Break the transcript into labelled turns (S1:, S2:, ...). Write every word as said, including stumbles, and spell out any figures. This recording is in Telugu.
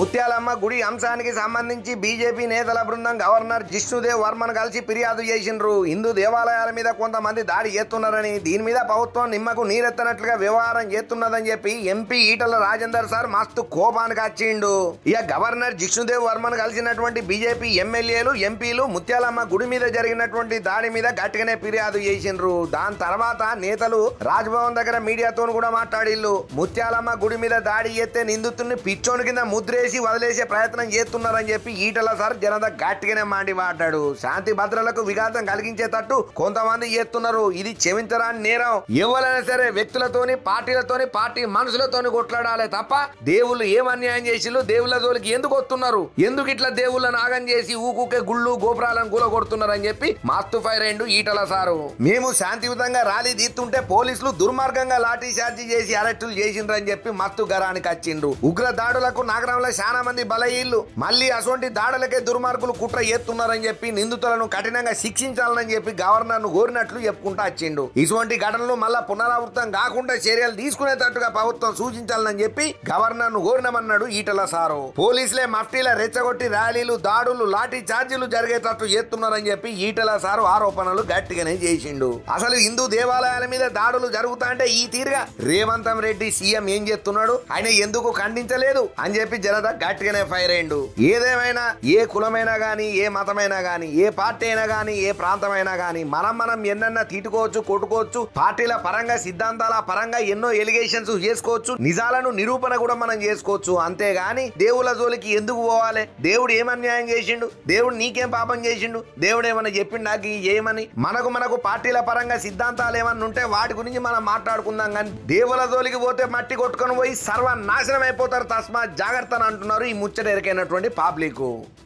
S1: ముత్యాలమ్మ గుడి అంశానికి సంబంధించి బీజేపీ నేతల బృందం గవర్నర్ జిష్ణుదేవ్ వర్మను కలిసి ఫిర్యాదు చేసిండ్రు. హిందూ దేవాలయాల మీద కొంతమంది దాడి చేస్తున్నారని, దీని మీద ప్రభుత్వం నిమ్మకు నీరెత్తనట్లుగా వ్యవహారం చేస్తున్నదని చెప్పి ఎంపీ ఈటల రాజేందర్ సార్ మస్తు కోపానికి వచ్చిండు. ఇక గవర్నర్ జిష్ణుదేవ్ వర్మను కలిసినటువంటి బీజేపీ ఎమ్మెల్యేలు ఎంపీలు ముత్యాలమ్మ గుడి మీద జరిగినటువంటి దాడి మీద గట్టిగానే ఫిర్యాదు చేసిండ్రు. దాని తర్వాత నేతలు రాజ్భవన్ దగ్గర మీడియాతో కూడా మాట్లాడిల్లు. ముత్యాలమ్మ గుడి మీద దాడి చేస్తే నిందితుడిని పిచ్చోని కింద ముద్రేసి వదిలేసే ప్రయత్నం చేస్తున్నారని చెప్పి ఈటల సార్ జనత గట్టిగానే మాట్లాడాడు. శాంతి భద్రతలకు విఘాతం కలిగించేటట్టు కొంతమంది చేస్తున్నారు. ఇది క్షమించరాని నేరం. ఎవరైనా సరే వ్యక్తులతోని పార్టీలతోని పార్టీ మనుషులతోని కొట్లాడాలి తప్ప దేవుళ్ళు ఏం అన్యాయం చేసిళ్ళు, దేవుళ్ళ జోలికి ఎందుకు వస్తున్నారు, ఎందుకు ఇట్లా దేవుళ్ళని ఆగం చేసి ఊకూకే గుళ్ళు గోపురాలను కూల కొడుతున్నారని చెప్పి మస్తు ఫైర్ అయిండు ఈటల సారు. మేము శాంతియుతంగా ర్యాలీ తీస్తుంటే పోలీసులు దుర్మార్గంగా లాఠీ చార్జీ చేసి అరెస్టులు చేసిండ్రని చెప్పి మస్తు గరానికి వచ్చిండు. ఉగ్ర దాడులకు నగరంలో చాలా మంది బలయ్యిల్లు. మళ్ళీ అటువంటి దాడులకే దుర్మార్గులు కుట్ర చేస్తున్నారని చెప్పి నిందితులను కఠినంగా శిక్షించాలని చెప్పి గవర్నర్ ను కోరినట్లు చెప్పుకుంటా వచ్చిండు. ఇటువంటి ఘటనలు మళ్ళా పునరావృతం కాకుండా చర్యలు తీసుకునేటట్టుగా ప్రభుత్వం సూచించాలని చెప్పి గవర్నర్ ను కోరినమన్నాడు ఈటల సారు. పోలీసులే మఫ్టీల రెచ్చగొట్టి ర్యాలీలు దాడులు లాఠీ చార్జీలు జరిగేటట్టు చేస్తున్నారని చెప్పి ఈటల సారు ఆరోపణలు గట్టిగానే చేసిండు. అసలు హిందూ దేవాలయాల మీద దాడులు జరుగుతా అంటే ఈ తీరుగా రేవంత్ రెడ్డి సీఎం ఏం చేస్తున్నాడు, ఆయన ఎందుకు ఖండించలేదు అని చెప్పి జనత గట్టిగానే ఫైర్ అయ్యిండు. ఏదేమైనా ఏ కులమైనా గానీ, ఏ మతమైనా గానీ, ఏ పార్టీ అయినా గానీ, ఏ ప్రాంతమైనా గానీ మనం మనం ఎన్నన్నా తిట్టుకోవచ్చు, కొట్టుకోవచ్చు, పార్టీల పరంగా సిద్ధాంతాల పరంగా ఎన్నో ఎలిగేషన్స్ చేసుకోవచ్చు, నిజాలను నిరూపణ కూడా మనం చేసుకోవచ్చు. అంతేగాని దేవుళ్ళ జోలికి ఎందుకు పోవాలి? దేవుడు ఏమన్యాయం చేసిండు, దేవుడు నీకేం పాపం చేసిండు, దేవుడు ఏమన్నా చెప్పిండు నాకు ఏమని? మనకు మనకు పార్టీల పరంగా సిద్ధాంతాలు ఏమన్నా ఉంటే వాటి గురించి మనం మాట్లాడుకుందాం. కానీ దేవుళ్ళ జోలికి పోతే మట్టి కొట్టుకొని పోయి సర్వనాశనం అయిపోతారు. తస్మాత్ జాగ్రత్త అంటున్నారు ఈ ముచ్చట ఎరికైనటువంటి పబ్లిక్.